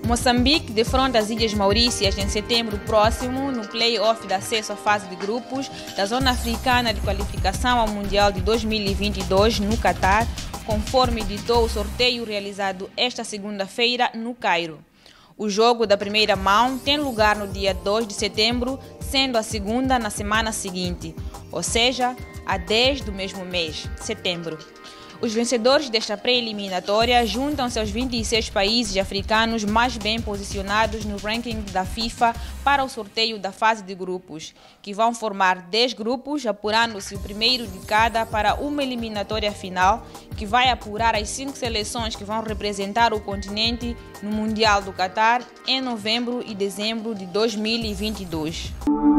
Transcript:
Moçambique defronta as Ilhas Maurícias em setembro próximo no play-off de acesso à fase de grupos da Zona Africana de Qualificação ao Mundial de 2022 no Catar, conforme ditou o sorteio realizado esta segunda-feira no Cairo. O jogo da primeira mão tem lugar no dia 2 de setembro, sendo a segunda na semana seguinte, ou seja, a 10 do mesmo mês, setembro. Os vencedores desta pré-eliminatória juntam-se aos 26 países africanos mais bem posicionados no ranking da FIFA para o sorteio da fase de grupos, que vão formar 10 grupos, apurando-se o primeiro de cada para uma eliminatória final, que vai apurar as 5 seleções que vão representar o continente no Mundial do Catar em novembro e dezembro de 2022.